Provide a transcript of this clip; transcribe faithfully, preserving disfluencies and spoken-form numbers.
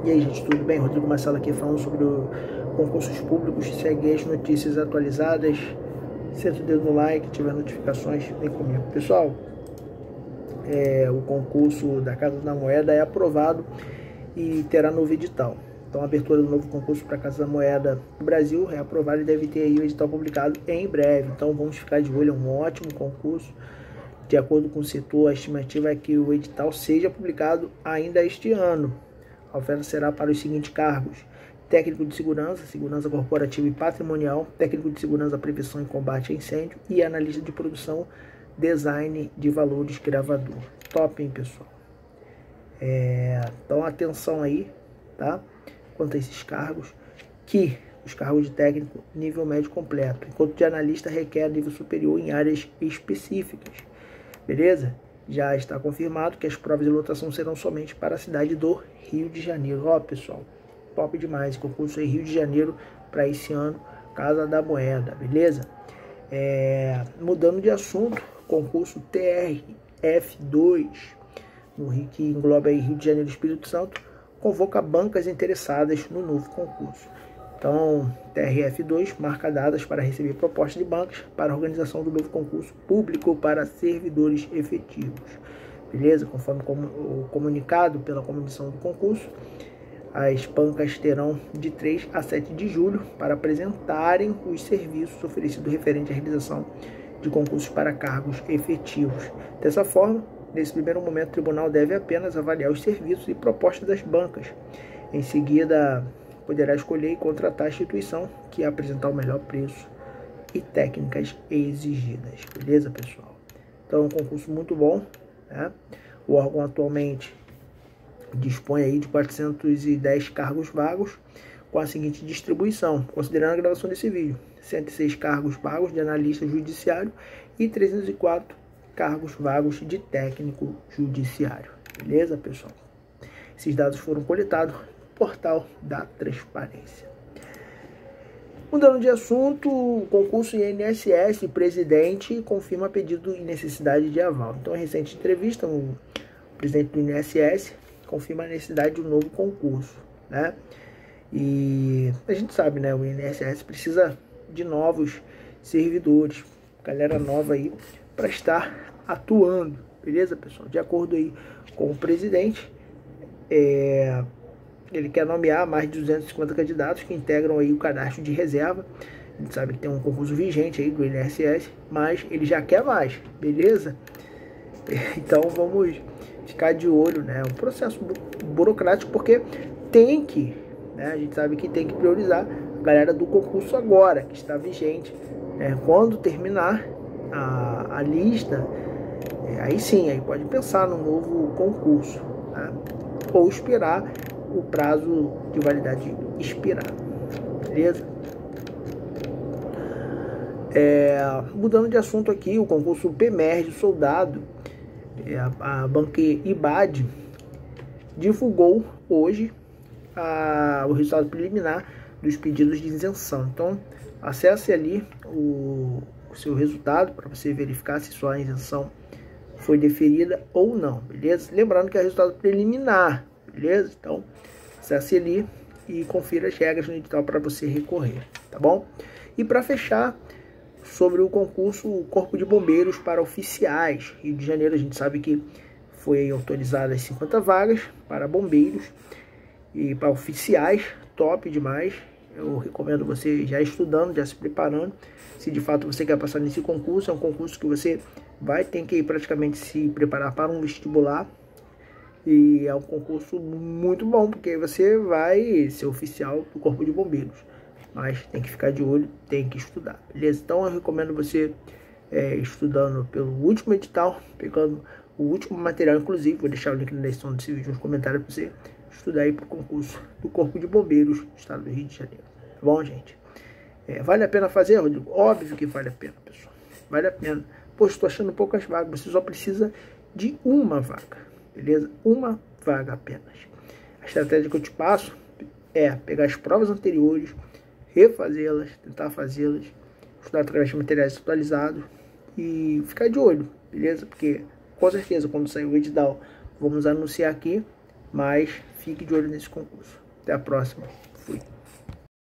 E aí, gente, tudo bem? Rodrigo Marcelo aqui falando sobre o concursos públicos. Segue as notícias atualizadas, senta o dedo no like, tiver notificações, vem comigo. Pessoal, é, o concurso da Casa da Moeda é aprovado e terá novo edital. Então, a abertura do novo concurso para a Casa da Moeda do Brasil é aprovada e deve ter aí o edital publicado em breve. Então, vamos ficar de olho, é um ótimo concurso. De acordo com o setor, a estimativa é que o edital seja publicado ainda este ano. A oferta será para os seguintes cargos: técnico de segurança, segurança corporativa e patrimonial, técnico de segurança, prevenção e combate a incêndio e analista de produção, design de valores, gravador. Top, hein, pessoal? É, então, atenção aí, tá? Quanto a esses cargos, que os cargos de técnico nível médio completo, enquanto de analista requer nível superior em áreas específicas. Beleza? Já está confirmado que as provas de lotação serão somente para a cidade do Rio de Janeiro. Ó, pessoal, top demais. Concurso em Rio de Janeiro para esse ano, Casa da Moeda, beleza? É, mudando de assunto, concurso T R F dois, no Rio, que engloba aí Rio de Janeiro e Espírito Santo, convoca bancas interessadas no novo concurso. Então, T R F dois marca datas para receber propostas de bancas para a organização do novo concurso público para servidores efetivos. Beleza? Conforme o comunicado pela comissão do concurso, as bancas terão de três a sete de julho para apresentarem os serviços oferecidos referente à realização de concursos para cargos efetivos. Dessa forma, nesse primeiro momento, o tribunal deve apenas avaliar os serviços e propostas das bancas. Em seguida, poderá escolher e contratar a instituição que apresentar o melhor preço e técnicas exigidas. Beleza, pessoal? Então, é um concurso muito bom, né? O órgão atualmente dispõe aí de quatrocentos e dez cargos vagos, com a seguinte distribuição, considerando a gravação desse vídeo: cento e seis cargos vagos de analista judiciário e trezentos e quatro cargos vagos de técnico judiciário. Beleza, pessoal? Esses dados foram coletados portal da transparência. Mudando de assunto, o concurso I N S S, presidente confirma pedido e necessidade de aval. Então, em recente entrevista, o presidente do I N S S confirma a necessidade de um novo concurso, né? E a gente sabe, né, o I N S S precisa de novos servidores, galera nova aí, para estar atuando, beleza, pessoal? De acordo aí com o presidente, é... ele quer nomear mais de duzentos e cinquenta candidatos que integram aí o cadastro de reserva. A gente sabe que tem um concurso vigente aí do I N S S, mas ele já quer mais, beleza? Então vamos ficar de olho, né? É um processo burocrático, porque tem que, né? A gente sabe que tem que priorizar a galera do concurso agora, que está vigente, né? Quando terminar a, a lista, é, aí sim, aí pode pensar no novo concurso, né? Ou esperar o prazo de validade expirar, beleza? É, mudando de assunto aqui, o concurso P M E R de soldado, é, a, a banca I B A D divulgou hoje a, o resultado preliminar dos pedidos de isenção. Então, acesse ali o, o seu resultado para você verificar se sua isenção foi deferida ou não, beleza? Lembrando que é resultado preliminar, beleza? Então, acesse ali e confira as regras no edital para você recorrer, tá bom? E para fechar, sobre o concurso o Corpo de Bombeiros para oficiais, Rio de Janeiro, a gente sabe que foi autorizadas cinquenta vagas para bombeiros e para oficiais, top demais. Eu recomendo você já estudando, já se preparando, se de fato você quer passar nesse concurso. É um concurso que você vai ter que praticamente se preparar para um vestibular. E é um concurso muito bom, porque você vai ser oficial do Corpo de Bombeiros. Mas tem que ficar de olho, tem que estudar, beleza? Então eu recomendo você é, estudando pelo último edital, pegando o último material, inclusive, vou deixar o link na descrição desse vídeo, nos comentários para você estudar aí para o concurso do Corpo de Bombeiros do Estado do Rio de Janeiro. Tá bom, gente? É, vale a pena fazer, Rodrigo? Óbvio que vale a pena, pessoal. Vale a pena. Poxa, estou achando poucas vagas, você só precisa de uma vaga. Beleza? Uma vaga apenas. A estratégia que eu te passo é pegar as provas anteriores, refazê-las, tentar fazê-las, estudar através de materiais atualizados e ficar de olho, beleza? Porque com certeza quando sair o edital vamos anunciar aqui, mas fique de olho nesse concurso. Até a próxima.